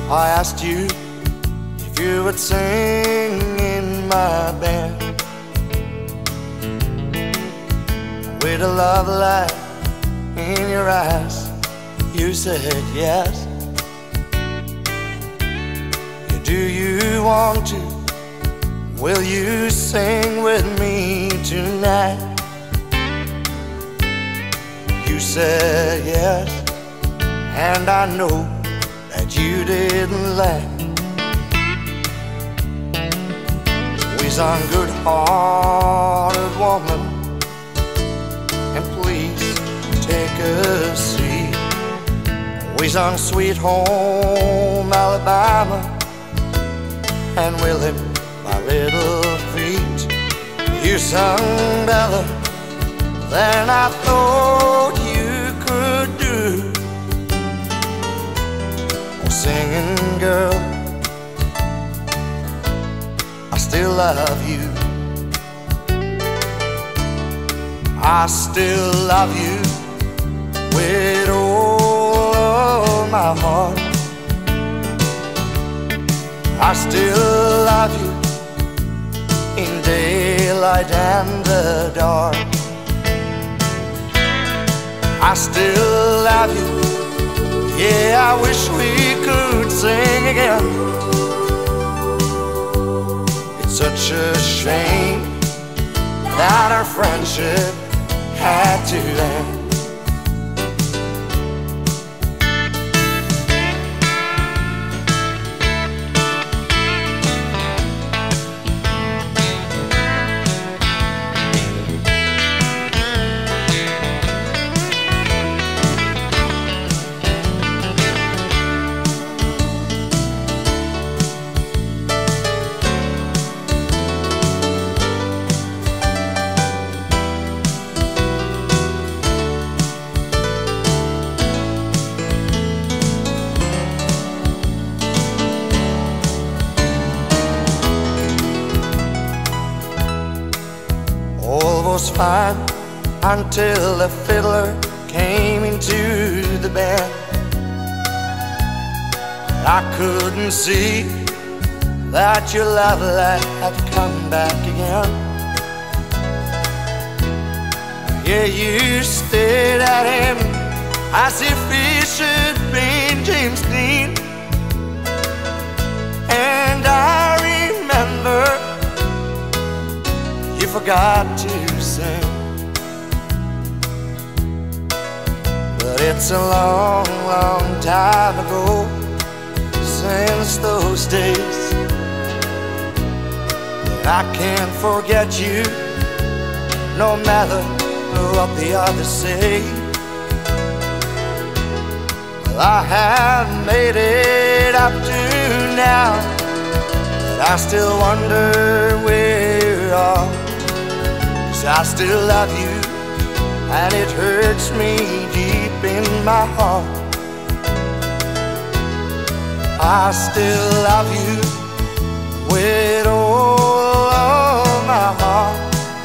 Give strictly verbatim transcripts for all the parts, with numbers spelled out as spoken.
I asked you if you would sing in my band with a love light in your eyes. You said yes. Do you want to? Will you sing with me tonight? You said yes, and I know that you didn't lie. We sung Good-Hearted Woman, and please take a seat. We sung Sweet Home Alabama, and Willie, my little feet. You sung better than I thought you could do. Oh, singing girl, I still love you. I still love you with all of my heart. I still love you in daylight and the dark. I still love you, yeah, I wish we could sing again. It's such a shame that our friendship had to end. All was fine until the fiddler came into the band. I couldn't see that your love light had come back again. Yeah, you stared at him as if he should be James Dean. And I remember you forgot to sing. But it's a long, long time ago since those days. But I can't forget you, no matter what the others say. Well, I have made it up to now, but I still wonder where you are. I still love you, and it hurts me deep in my heart. I still love you with all of my heart.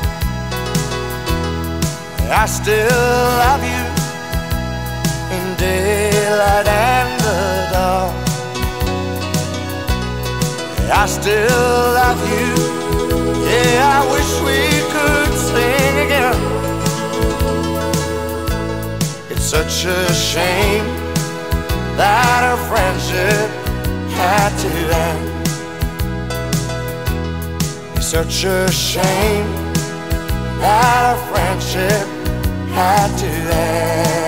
I still love you in daylight and the dark. I still love you, yeah, I wish we could sing again. It's such a shame that our friendship had to end. It's such a shame that our friendship had to end.